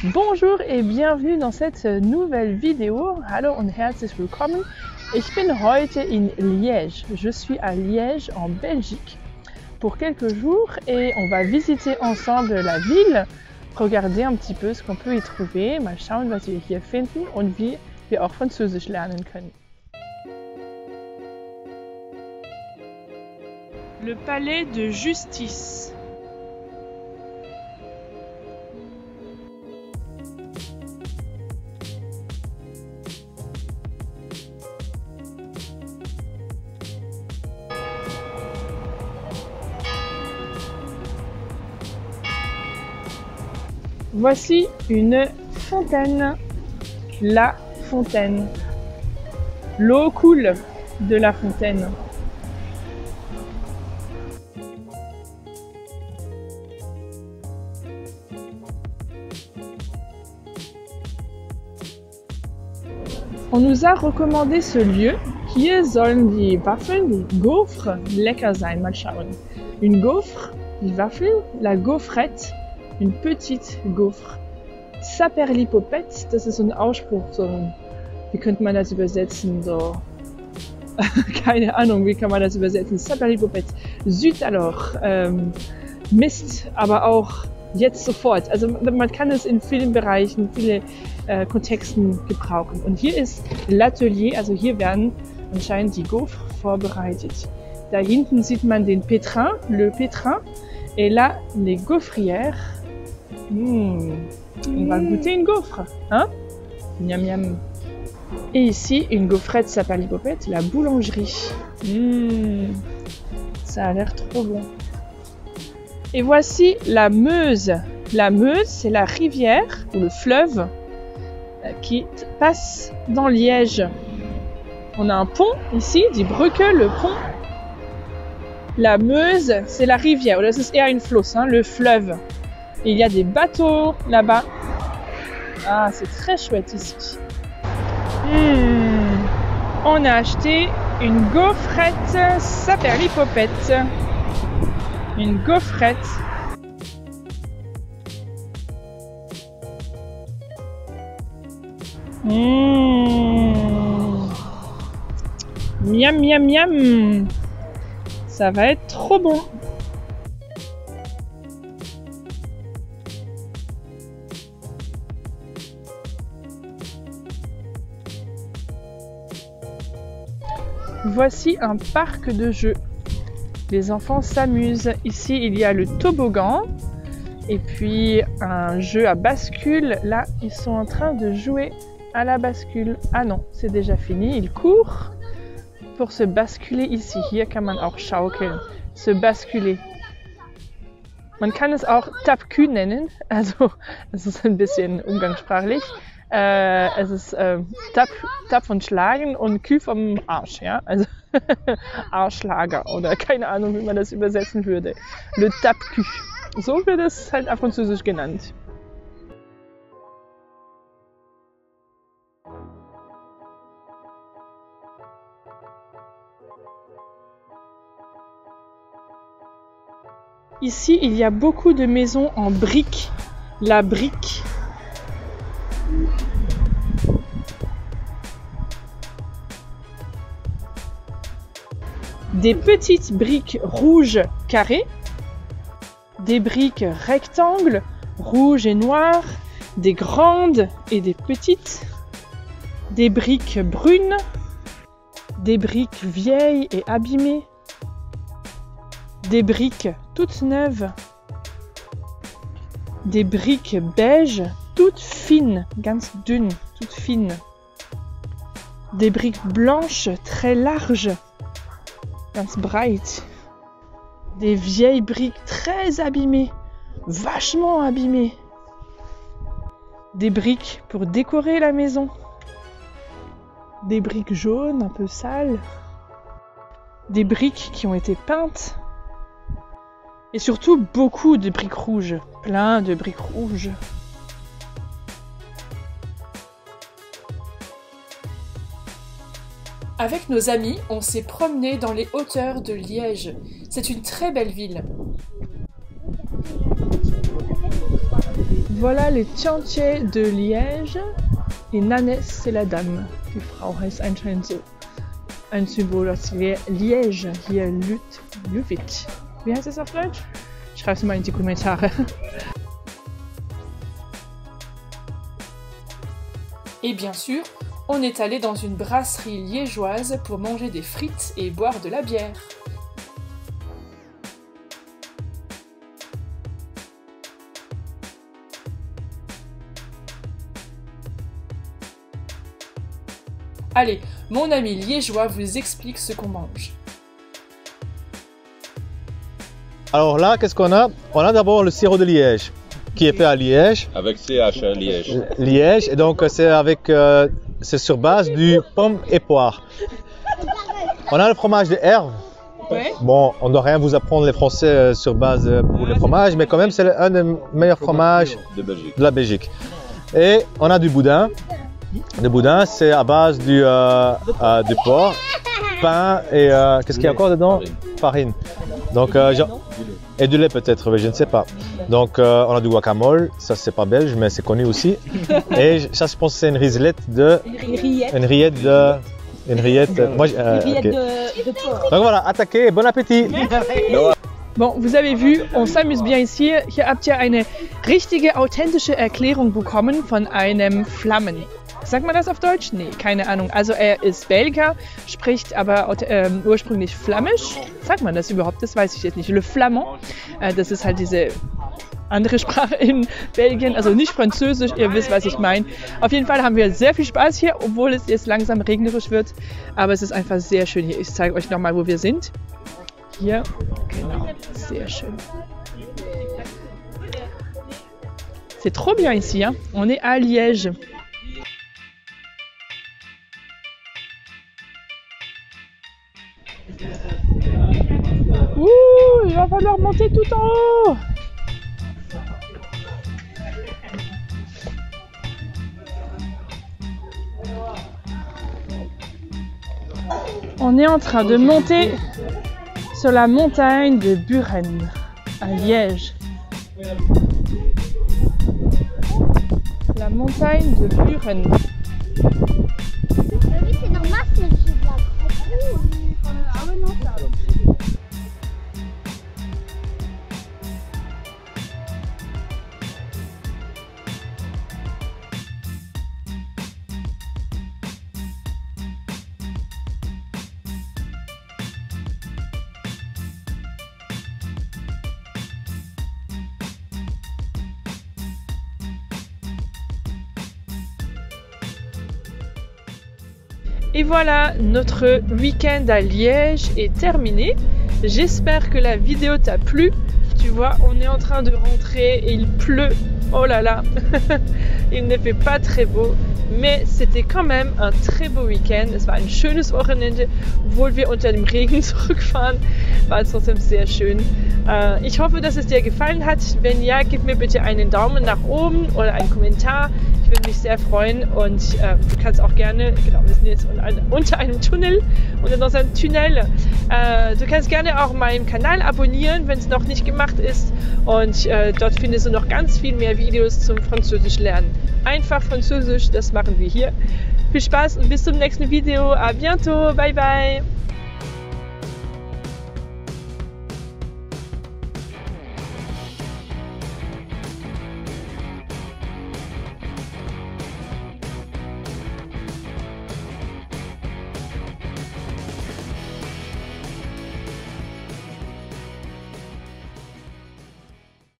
Bonjour et bienvenue dans cette nouvelle vidéo. Hallo und herzlich willkommen. Ich bin heute in Liège. Je suis à Liège en Belgique pour quelques jours et on va visiter ensemble la ville, regarder un petit peu ce qu'on peut y trouver, mal schauen, was wir hier finden und wie wir auch Französisch lernen können. Le palais de justice. Voici une fontaine, la fontaine. L'eau coule de la fontaine. On nous a recommandé ce lieu. Hier sollen die Waffeln, die Gaufres, lecker sein. Mal schauen. Une gaufre, die Waffel, la gaufrette. Une petite gaufre. Saperlipopette, das ist so ein Ausspruch, so ein, wie könnte man das übersetzen, so, keine Ahnung, wie kann man das übersetzen, Saperlipopette. Zut alors, Mist, aber auch jetzt sofort. Also man kann es in vielen Bereichen, viele Kontexten gebrauchen. Und hier ist l'Atelier, also hier werden anscheinend die Gaufres vorbereitet. Da hinten sieht man den Pétrin, le Pétrin, et là, les gaufrières. On va goûter une gaufre, hein? Miam miam. Et ici, une gaufrette Saperlipopette, la boulangerie. Ça a l'air trop bon. Et voici la Meuse. La Meuse, c'est la rivière, ou le fleuve, qui passe dans Liège. On a un pont ici, die Brücke, le pont. La Meuse, c'est la rivière, oder das ist eher ein Fluss, hein, le fleuve. Il y a des bateaux là-bas. Ah, c'est très chouette ici. On a acheté une gaufrette Saperlipopette. Une gaufrette. Miam, miam, miam. Ça va être trop bon. Voici un parc de jeux. Les enfants s'amusent. Ici, il y a le toboggan et puis un jeu à bascule. Là, ils sont en train de jouer à la bascule. Ah non, c'est déjà fini. Ils courent pour se basculer ici. Hier kann man auch schaukeln. Se basculer. Man kann es auch Tap-Cul nennen. Also, es ist ein bisschen umgangssprachlich. Es ist Tap von Schlagen und Cul vom Arsch, ja, also Arschlager oder keine Ahnung, wie man das übersetzen würde. Le Tap-Cul. So wird es halt auf Französisch genannt. Ici, il y a beaucoup de maisons en briques. La brique. Des petites briques rouges carrées, des briques rectangles, rouges et noires, des grandes et des petites, des briques brunes, des briques vieilles et abîmées, des briques toutes neuves, des briques beiges toutes fines, ganz dünn, toutes fines, des briques blanches très larges, ganz breit. Des vieilles briques très abîmées, vachement abîmées. Des briques pour décorer la maison. Des briques jaunes, un peu sales. Des briques qui ont été peintes. Et surtout beaucoup de briques rouges, plein de briques rouges. Avec nos amis, on s'est promené dans les hauteurs de Liège. C'est une très belle ville. Voilà les chantiers de Liège. Et Nanès, c'est la dame. Die Frau heißt anscheinend so. Ein Symbol, das Liège hier Lüttwit. Wie heißt es auf Deutsch? Schreibt es mal in die Kommentare. Et bien sûr, on est allé dans une brasserie liégeoise pour manger des frites et boire de la bière. Allez, mon ami liégeois vous explique ce qu'on mange. Alors là, qu'est-ce qu'on a? On a d'abord le sirop de Liège, qui est fait à Liège. Avec CH, hein, Liège. Liège, et donc c'est sur base du pomme et poire. On a le fromage de Herve. Ouais. Bon, on ne doit rien vous apprendre les Français sur base pour les fromages, mais quand même c'est un des meilleurs fromages de la Belgique. Et on a du boudin. Le boudin, c'est à base du porc, pain et qu'est-ce qu'il y a encore dedans? Farine. Donc, et du lait peut-être, mais je ne sais pas. Donc on a du guacamole, ça c'est pas belge, mais c'est connu aussi. Et ça, je pense que c'est une rillette de... Une rillette de... Une rillette... de porc. Donc voilà, attaquez et bon appétit. Bon, vous avez vu, on s'amuse bien ici. Hier habt ihr eine richtige, authentische Erklärung bekommen von einem Flammen. Sagt man das auf Deutsch? Nee, keine Ahnung. Also er ist Belgier, spricht aber ursprünglich Flämisch. Sagt man das überhaupt? Das weiß ich jetzt nicht. Le Flamand, das ist halt diese andere Sprache in Belgien, also nicht Französisch, ihr wisst, was ich meine. Auf jeden Fall haben wir sehr viel Spaß hier, obwohl es jetzt langsam regnerisch wird. Aber es ist einfach sehr schön hier. Ich zeige euch nochmal, wo wir sind. Hier, genau, sehr schön. C'est trop bien ici, hein? On est à Liège. Ouh, il va falloir monter tout en haut. On est en train de monter sur la montagne de Buren, à Liège. La montagne de Buren. Oui, c'est normal, c'est le jeu de la ah ouais, non, ça. Et voilà, notre week-end à Liège est terminé. J'espère que la vidéo t'a plu. Tu vois, on est en train de rentrer et il pleut. Oh là là, il ne fait pas très beau. Mais c'était quand même un très beau Weekend. Es war ein schönes Wochenende, obwohl wir unter dem Regen zurückfahren. War es trotzdem sehr schön. Ich hoffe, dass es dir gefallen hat. Wenn ja, gib mir bitte einen Daumen nach oben oder einen Kommentar. Ich würde mich sehr freuen und du kannst auch gerne, genau, wir sind jetzt unter einem Tunnel, dans un Tunnel. Du kannst gerne auch meinen Kanal abonnieren, wenn es noch nicht gemacht ist. Und dort findest du noch ganz viel mehr Videos zum Französisch lernen. Einfach Französisch, das machen wir hier. Viel Spaß und bis zum nächsten Video. À bientôt. Bye bye.